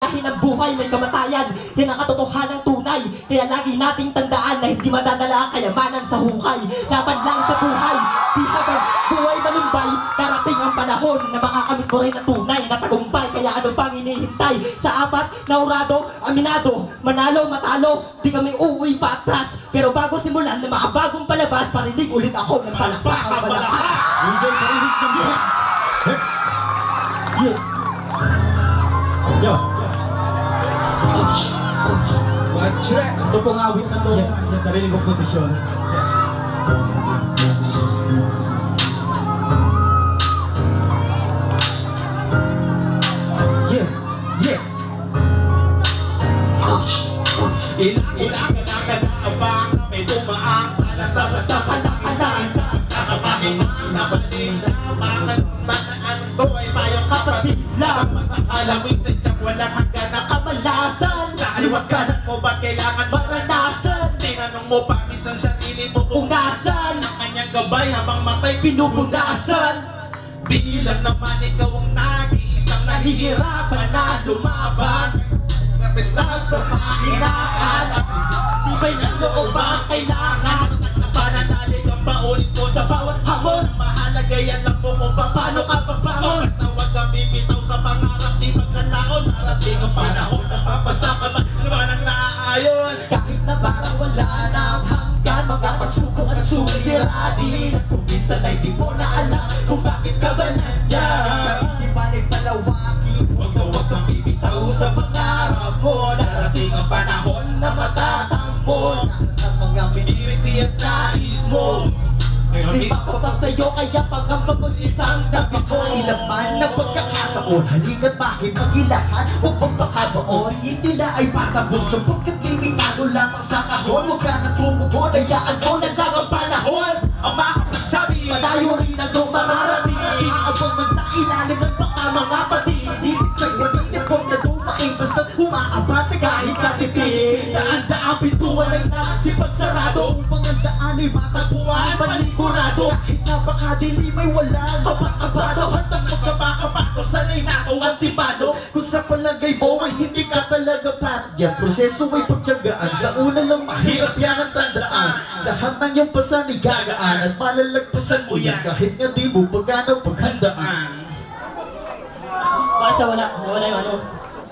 dahil ang buhay may kamatayan. Yan ang katotohanan tunay. Kaya lagi nating tandaan na hindi madadala ang kayamanan sa hukay. Laban lang sa buhay, di habang buhay malumbay. Darating ang panahon na makakamit mo rin ang tunay na tagumpay. Kaya ano pang hinihintay? Sa apat na urado, aminado, manalo, matalo, di kami uuwi pa atras. Pero bago simulan na makabagong palabas, parinig ulit ako ng palakpak. Hindi, parinig ng buhay. Yo. Check. Ito pong awit na to. Sarili kong posisyon. Yeah. Ilang ka na ba may tumaang para sa palakalan. Kakabangin na balita, makanang to ay mayong kapatila. Alamig sa tiyak walang hanggan na kamalasan. Sa aliwag kanan mo ba kailangan maranasan? Tinanong mo pa minsan sarili mo kung nasan ang kanyang gabay habang matay pinupunasan. Di lang naman ikaw ang nag-iisang nahihirapan na lumaban. Kapit lang pamahinaan, tibay ng loob ang kailangan. Pananalig ang paulit mo sa bawat hamon. Mahalaga yan lang mo kung paano ka pabangon. Basta huwag kang bibitaw sa pangarap, di maglalaon. Darating ang panahon na papasama man naman ang naaayon. Kahit na parang wala nang hanggan, mga pagsubok at suliranin. Kung minsan ay di mo na alam kung bakit ka ba nandyan. Kaisipan ay palawakin, huwag kang bibitaw sa pangarap mo. Darating ang panahon na matatangbo ang mga miniriti at nais mo. Di ba ko pa sa'yo kaya pagkamba mo isang gabi ko. Ilang man na pagkakataon, halika't makipagilahan. Huwag magpakabaon, nila ay patabong. Sapagkat limitado lamang sa kahon. Huwag ka na tumugon, hayaan mo na lang ang panahon. Ang makapagsabi, Malayo rin ang dumarating. Inaabang man sa ilalim ng baka mga pati. Dinig sa'yo sa inipong na dumaing. Basta't humaabate kahit katitig. Daan-daang pintuan ay nasipagsarado. Upang ang daan ay matagpuan. Panigurado, Kahit napakadilim ay walang kapakabado. Hantang magkabakapato, sanay na ako antibado. Kung sa palagay mo ay hindi ka talaga pat. Yan proseso ay pagtyagaan. Sa una lang mahirap yan ang tandaan. Lahat ng iyong pasan ay gagaan. At malalagpasan mo yan kahit nga di mo pagkano paghandaan. Bakit nawala yung ano?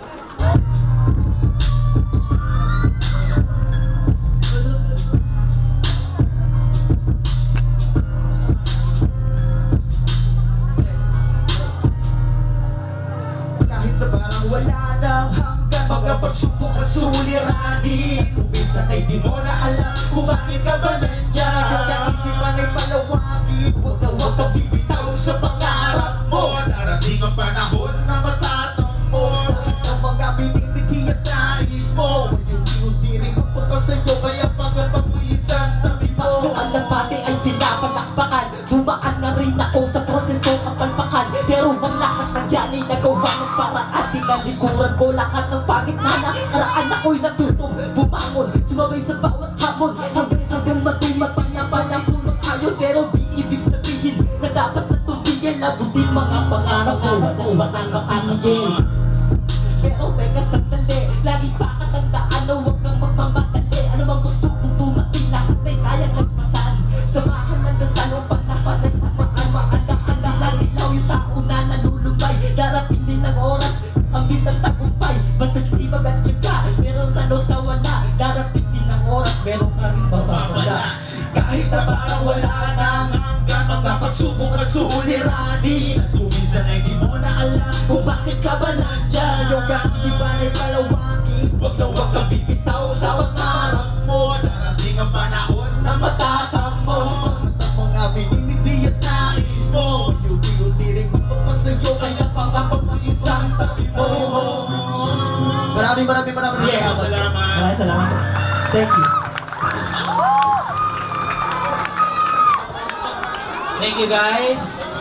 Kahit sa parang wala nang hanggan, mga pagsubok at suliranin. Kung minsan ay di mo na alam kung bakit ka ba nandyan. Ang isipan ay palawakin, huwag kang bibitaw sa pangarap mo. darating ang panahon na matatangbo. Ang mga binibiti at nais mo, unti-unti rin magpunta sa'yo, kaya pagkapagpuisan tabi mo. Ang lampate ay pinapalakpakan. Dumaan na rin ako sa proseso kapalpakan. Pero ang lahat ng yan ay nagawa ng paraan. Tinalikuran ko lahat ng pangit na nakaraan. Ako'y natutong bumangon, sumabay sa bawat hamon. Hanggang matumatang na panahon ayon. Pero di ibig sabihin na dapat natubigil. Abutin mga pangarap ko, walang makakapigil. Pero teka sandali, lagi pa katandaan na huwag kang magmamadali. Ano mang pagsubok dumating, lahat ay kayang nagpasan. Samahan ng dasal o panahon ay tamaan. Maandaan lang ilaw yung tao na nalulubay. Darating din ang oras, kami ng tagumpay. Basta hindi mag-atsyaka, meron talo sa wala. Darating din ang oras, meron ka rin babawala. Kahit na parang wala nang hanggan, mga pagsubok at suliranin. Kung minsan ay di mo na alam Kung bakit ka ba nandyan? Yung kaisipan ay palawakin, huwag kang bibitaw sa pangarap mo. Darating ang panahon na matatamo. ang mga binibiti at nais mo. Unti-unti rin magpapasayo, kaya pangkapag-isang tabi mo. Maraming Salamat. Maraming salamat. Thank you. Thank you guys.